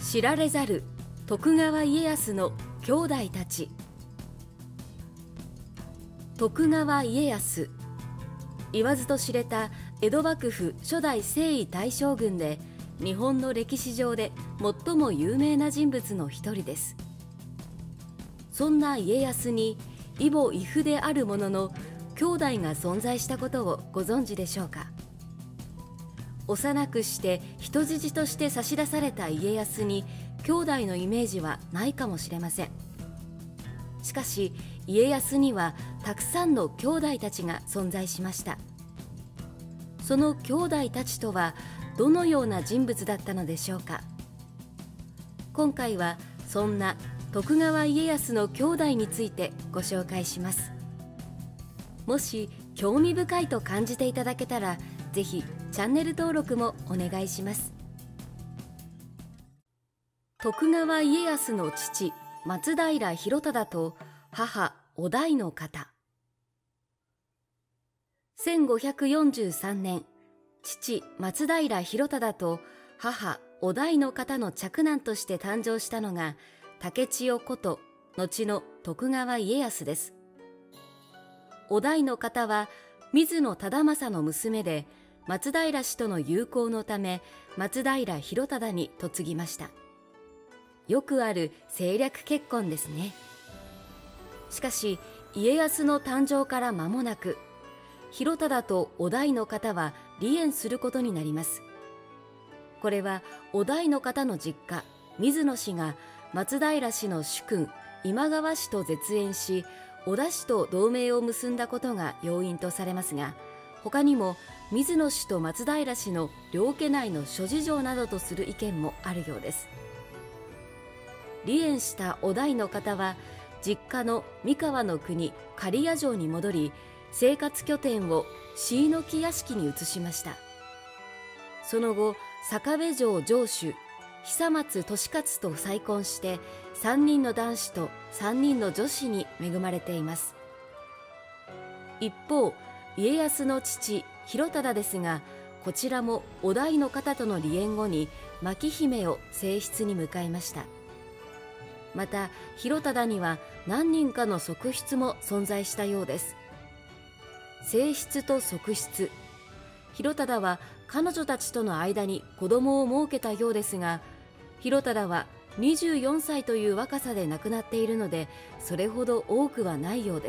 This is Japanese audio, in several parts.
知られざる徳川家康の兄弟たち。徳川家康、言わずと知れた江戸幕府初代征夷大将軍で、日本の歴史上で最も有名な人物の一人です。そんな家康に異母異父であるものの兄弟が存在したことをご存知でしょうか。幼くして人質として差し出された家康に兄弟のイメージはないかもしれません。しかし家康にはたくさんの兄弟たちが存在しました。その兄弟たちとはどのような人物だったのでしょうか。今回はそんな徳川家康の兄弟についてご紹介します。もし興味深いと感じていただけたら、ぜひチャンネル登録もお願いします。徳川家康の父松平広忠と母於大の方。1543年、父松平広忠と母於大の方の嫡男として誕生したのが竹千代こと後の徳川家康です。於大の方は水野忠政の娘で、松平氏との友好のため松平広忠に嫁ぎました。よくある政略結婚ですね。しかし家康の誕生から間もなく、広忠と於大の方は離縁することになります。これは於大の方の実家水野氏が松平氏の主君今川氏と絶縁し、織田氏と同盟を結んだことが要因とされますが、他にも水野氏と松平氏の両家内の諸事情などとする意見もあるようです。離縁した於大の方は実家の三河の国刈谷城に戻り、生活拠点を椎木屋敷に移しました。その後坂部城城主久松利勝と再婚して3人の男子と3人の女子に恵まれています。一方家康の父広忠ですが、こちらも於大の方との離縁後に牧姫を正室に迎えました。また広忠には何人かの側室も存在したようです。正室と側室、広忠は彼女たちとの間に子供を設けたようですが、広忠は24歳という若さで亡くなっているので、それほど多くはないようです。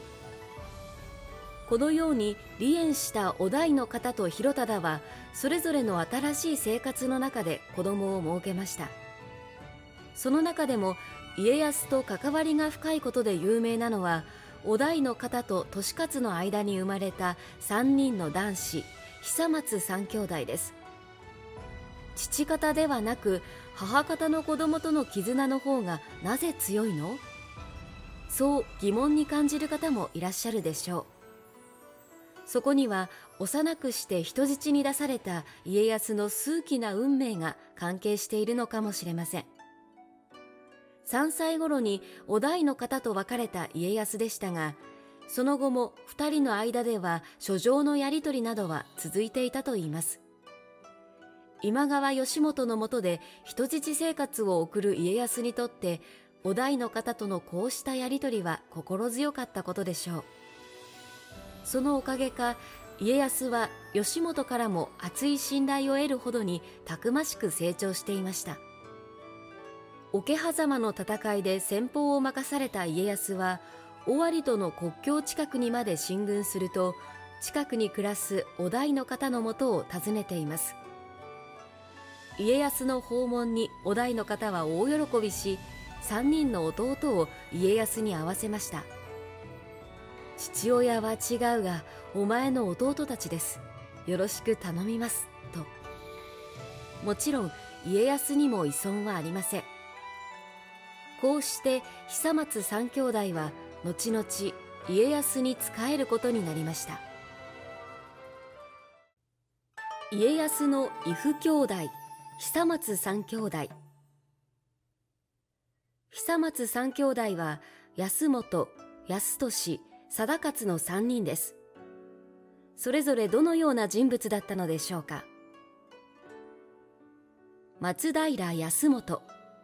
このように離縁した於大の方と広忠はそれぞれの新しい生活の中で子供を設けました。その中でも家康と関わりが深いことで有名なのは、於大の方と利勝の間に生まれた3人の男子久松三兄弟です。父方ではなく母方の子供との絆の方がなぜ強いの？そう疑問に感じる方もいらっしゃるでしょう。そこには幼くして人質に出された家康の数奇な運命が関係しているのかもしれません。3歳頃に於大の方と別れた家康でしたが、その後も2人の間では書状のやり取りなどは続いていたといいます。今川義元の下で人質生活を送る家康にとって、於大の方とのこうしたやり取りは心強かったことでしょう。そのおかげか、家康は義元からも厚い信頼を得るほどにたくましく成長していました。桶狭間の戦いで先鋒を任された家康は、尾張との国境近くにまで進軍すると、近くに暮らす於大の方のもとを訪ねています。家康の訪問に於大の方は大喜びし、3人の弟を家康に会わせました。父親は違うがお前の弟たちです。よろしく頼みますと。もちろん家康にも依存はありません。こうして久松三兄弟は後々家康に仕えることになりました。家康の異父兄弟久松三兄弟。久松三兄弟は保本、泰年、貞勝の3人です。それぞれどのような人物だったのでしょうか。 松平康元。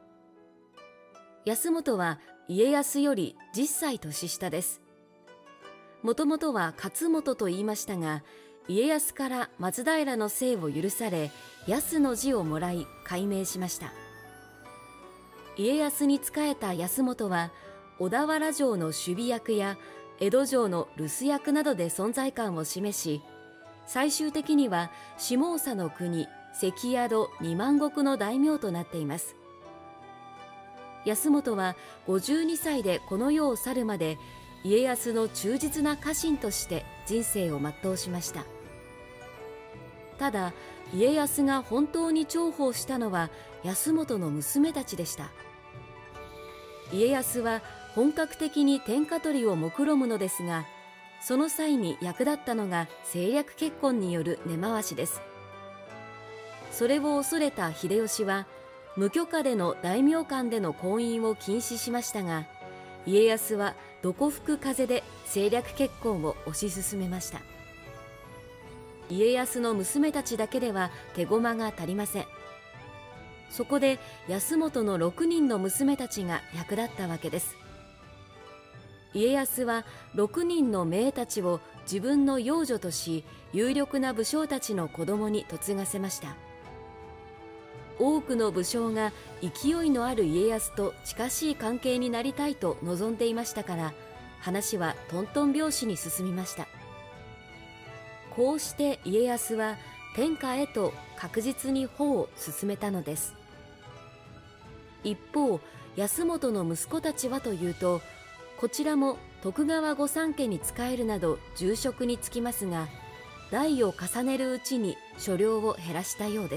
康元は家康より10歳年下です。もともとは勝元と言いましたが、家康から松平の姓を許され、康の字をもらい改名しました。家康に仕えた康元は、小田原城の守備役や江戸城の留守役などで存在感を示し、最終的には下総の国関宿2万石の大名となっています。康元は52歳でこの世を去るまで、家康の忠実な家臣として人生を全うしました。ただ、家康が本当に重宝したのは康元の娘たちでした。家康は本格的に天下取りを目論むのですが、その際に役立ったのが政略結婚による根回しです。それを恐れた秀吉は、無許可での大名間での婚姻を禁止しましたが、家康はどこ吹く風で政略結婚を推し進めました。家康の娘たちだけでは手駒が足りません。そこで康元の6人の娘たちが役立ったわけです。家康は6人の姪たちを自分の養女とし、有力な武将たちの子供に嫁がせました。多くの武将が勢いのある家康と近しい関係になりたいと望んでいましたから、話はトントン拍子に進みました。こうして家康は天下へと確実に歩を進めたのです。一方、康元の息子たちはというと、こちらも徳川御三家に仕えるなど重職に就きますが、代を重ねるうちに所領を減らしたようです。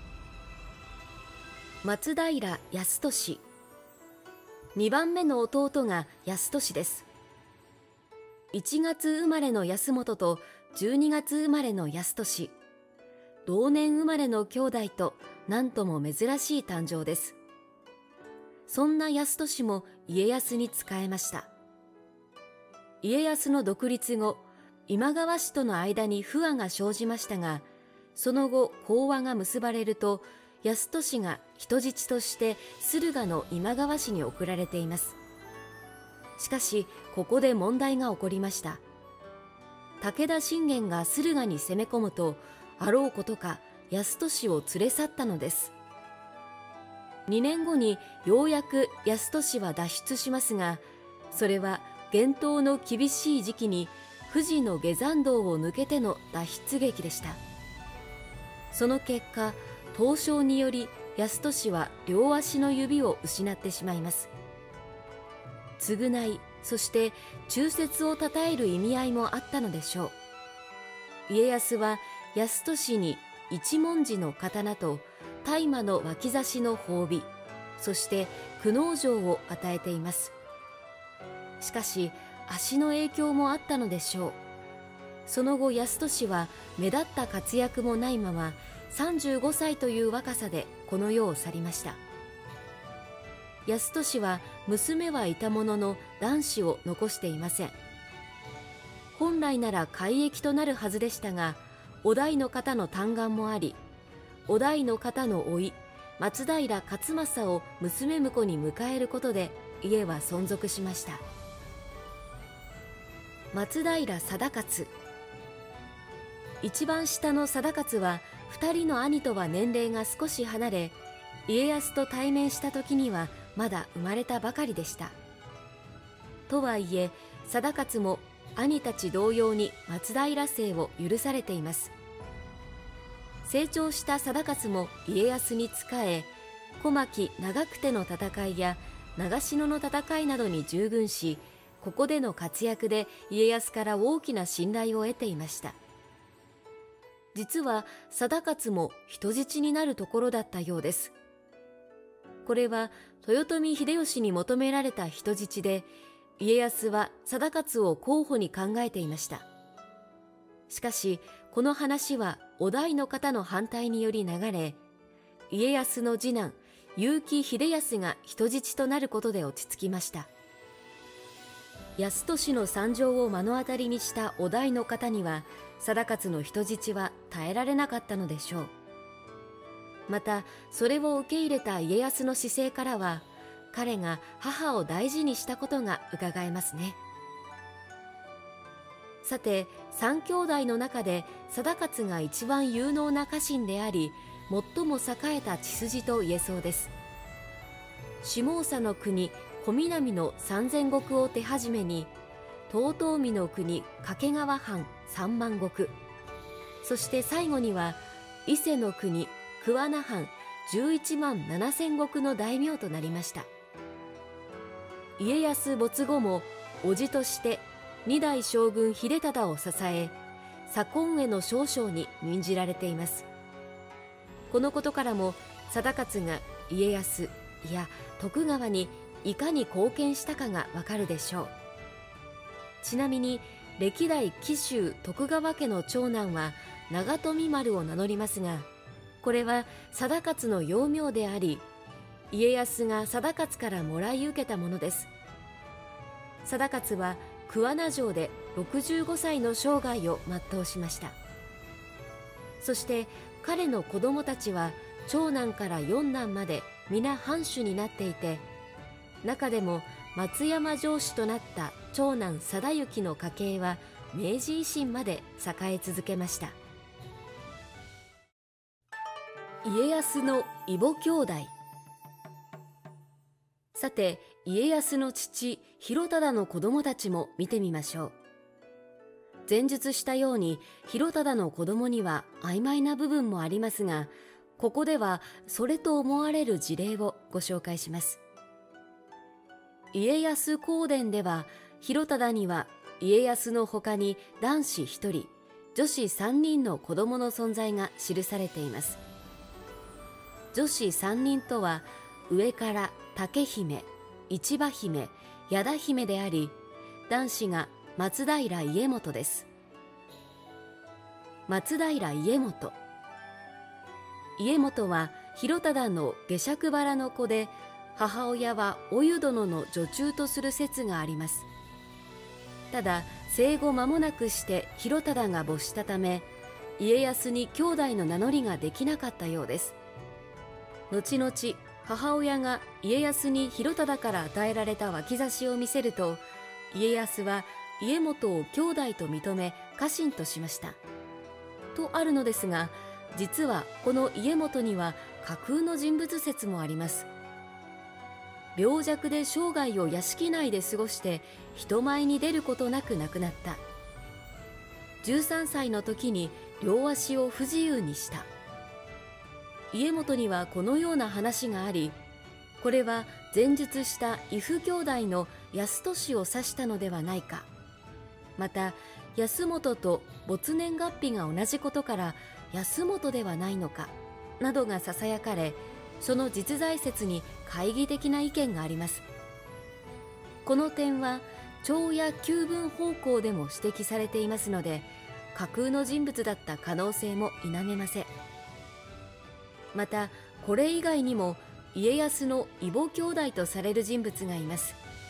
松平康利。2番目の弟が康利です。1月生まれの康元と12月生まれの康利。同年生まれの兄弟と、なんとも珍しい誕生です。そんな康利も家康に仕えました。家康の独立後、今川氏との間に不和が生じましたが、その後講和が結ばれると、康利が人質として駿河の今川氏に送られています。しかし、ここで問題が起こりました。武田信玄が駿河に攻め込むと、あろうことか康利を連れ去ったのです。2年後にようやく康利は脱出しますが、それは厳冬の厳しい時期に富士の下山道を抜けての脱出劇でした。その結果、凍傷により康利は両足の指を失ってしまいます。償い、そして忠節をたたえる意味合いもあったのでしょう。家康は康利に一文字の刀と大麻の脇差しの褒美、そして久能城を与えています。しかし、足の影響もあったのでしょう。その後、康利は目立った活躍もないまま35歳という若さでこの世を去りました。康利は娘はいたものの男子を残していません。本来なら改易となるはずでしたが、於大の方の嘆願もあり、於大の方の甥松平勝正を娘婿に迎えることで家は存続しました。松平定勝。一番下の定勝は2人の兄とは年齢が少し離れ、家康と対面した時にはまだ生まれたばかりでした。とはいえ、定勝も兄たち同様に松平姓を許されています。成長した定勝も家康に仕え、小牧長久手の戦いや長篠の戦いなどに従軍し、ここでの活躍で家康から大きな信頼を得ていました。実は定勝も人質になるところだったようです。これは豊臣秀吉に求められた人質で、家康は定勝を候補に考えていました。しかし、この話は於大の方の反対により流れ、家康の次男結城秀康が人質となることで落ち着きました。康利の惨状を目の当たりにした於大の方には、定勝の人質は耐えられなかったのでしょう。 またそれを受け入れた家康の姿勢からは、彼が母を大事にしたことがうかがえますね。さて、三兄弟の中で貞勝が一番有能な家臣であり、最も栄えた血筋と言えそうです。下総の国小南の3000石を手始めに、遠江の国掛川藩3万石、そして最後には伊勢の国桑名藩11万7000石の大名となりました。家康没後も叔父として二代将軍秀忠を支え、左近衛の少将に任じられています。このことからも貞勝が家康、いや徳川にいかに貢献したかがわかるでしょう。ちなみに歴代紀州徳川家の長男は長富丸を名乗りますが、これは貞勝の幼名であり、家康が貞勝からもらい受けたものです。貞勝は桑名城で65歳の生涯を全うしました。そして彼の子供たちは長男から四男まで皆藩主になっていて、中でも松山城主となった長男貞行の家系は明治維新まで栄え続けました。家康の異母兄弟。さて、家康の父広忠の子供たちも見てみましょう。前述したように広忠の子供には曖昧な部分もありますが、ここではそれと思われる事例をご紹介します。家康公伝では、広忠には家康の他に男子1人、女子3人の子供の存在が記されています。女子3人とは、上から竹姫、市場姫、矢田姫であり、男子が松平家元です。松平家元。家元は広忠の下借腹の子で、母親はお湯殿の女中とする説があります。ただ生後間もなくして広忠が没したため、家康に兄弟の名乗りができなかったようです。後々母親が家康に広忠から与えられた脇差しを見せると、家康は家元を兄弟と認め家臣としましたとあるのですが、実はこの家元には架空の人物説もあります。病弱で生涯を屋敷内で過ごして人前に出ることなく亡くなった。13歳の時に両足を不自由にした。家元にはこのような話があり、これは前述した伊父兄弟の泰年を指したのではないか。また安本と没年月日が同じことから安本ではないのかなどがささやかれ、その実在説に懐疑的な意見があります。この点は長や旧文方向でも指摘されていますので、架空の人物だった可能性も否めません。またこれ以外にも家康の異母兄弟とされる人物がいます。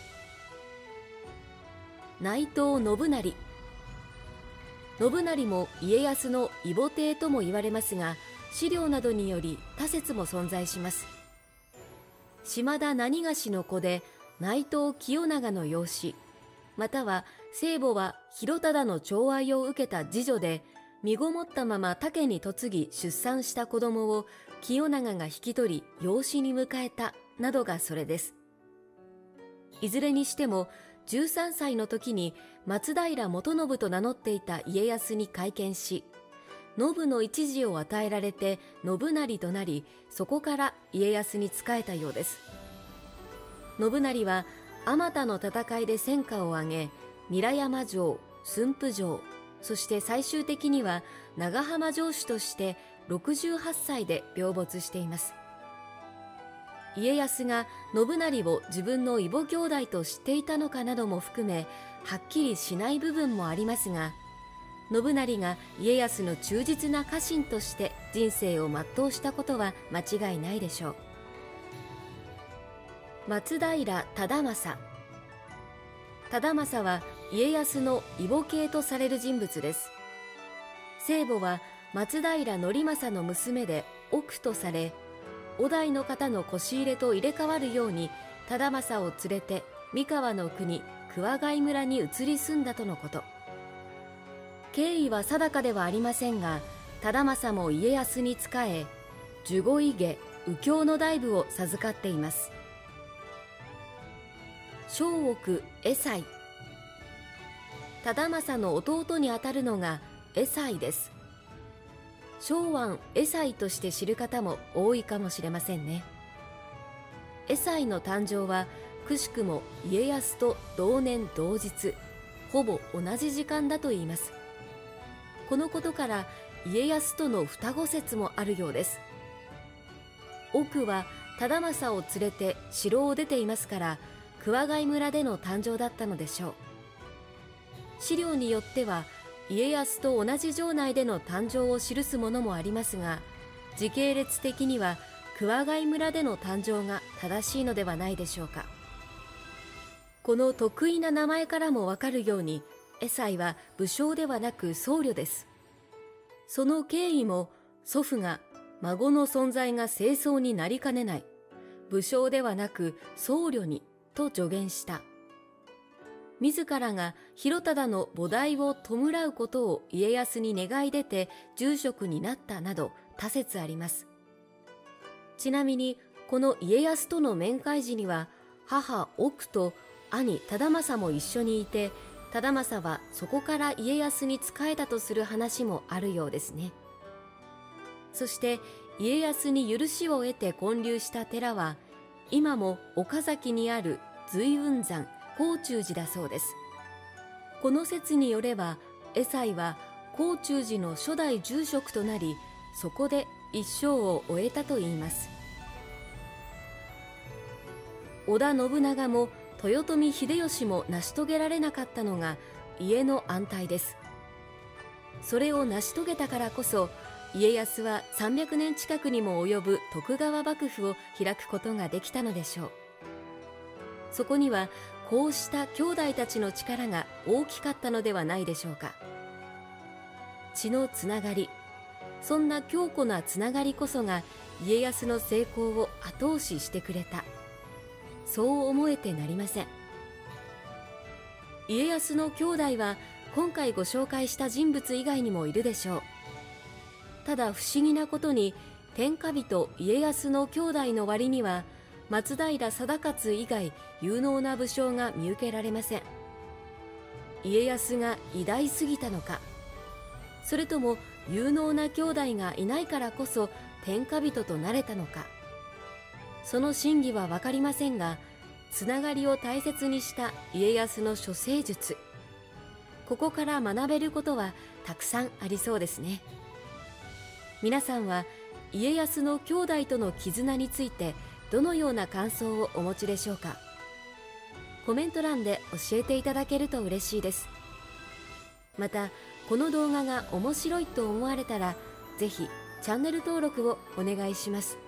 内藤信成。信成も家康の異母弟とも言われますが、資料などにより他説も存在します。島田何菓子の子で内藤清長の養子、または生母は広忠の寵愛を受けた次女で、身ごもったまま他家に嫁ぎ出産した子供を清長が引き取り養子に迎えたなどがそれです。いずれにしても13歳の時に松平元信と名乗っていた家康に会見し、信の一字を与えられて信成となり、そこから家康に仕えたようです。信成はあまたの戦いで戦果を挙げ、韮山城、駿府城、そして最終的には長浜城主として68歳で病没しています。家康が信成を自分の異母兄弟と知っていたのかなども含め、はっきりしない部分もありますが、信成が家康の忠実な家臣として人生を全うしたことは間違いないでしょう。松平忠政。忠政は家康の異母系とされる人物です。生母は松平則政の娘で奥とされ、小田井の方のこし入れと入れ替わるように忠政を連れて三河の国桑飼村に移り住んだとのこと。経緯は定かではありませんが、忠政も家康に仕え、守護伊家右京の大部を授かっています。正奥江西。忠政の弟にあたるのが江西です。正安江西として知る方も多いかもしれませんね。江西の誕生はくしくも家康と同年同日、ほぼ同じ時間だといいます。このことから家康との双子説もあるようです。奥は忠政を連れて城を出ていますから、桑飼村での誕生だったのでしょう。資料によっては家康と同じ城内での誕生を記すものもありますが、時系列的には桑飼村での誕生が正しいのではないでしょうか。この得意な名前からもわかるように、江西は武将ではなく僧侶です。その経緯も、祖父が孫の存在が政争になりかねない、武将ではなく僧侶にと助言した。自らが広忠の菩提を弔うことを家康に願い出て住職になったなど多説あります。ちなみにこの家康との面会時には、母奥と兄忠政も一緒にいて、忠政はそこから家康に仕えたとする話もあるようですね。そして家康に許しを得て建立した寺は、今も岡崎にある随雲山高中寺だそうです。この説によれば、江西は高中寺の初代住職となり、そこで一生を終えたといいます。織田信長も豊臣秀吉も成し遂げられなかったのが家の安泰です。それを成し遂げたからこそ、家康は300年近くにも及ぶ徳川幕府を開くことができたのでしょう。そこにはこうした兄弟たちの力が大きかったのではないでしょうか。血のつながり、そんな強固なつながりこそが家康の成功を後押ししてくれた、そう思えてなりません。家康の兄弟は今回ご紹介した人物以外にもいるでしょう。ただ不思議なことに、天下人家康の兄弟の割には松平定勝以外有能な武将が見受けられません。家康が偉大すぎたのか、それとも有能な兄弟がいないからこそ天下人となれたのか、その真偽は分かりませんが、つながりを大切にした家康の処世術、ここから学べることはたくさんありそうですね。皆さんは家康の兄弟との絆についてどのような感想をお持ちでしょうか。コメント欄で教えていただけると嬉しいです。またこの動画が面白いと思われたら、ぜひチャンネル登録をお願いします。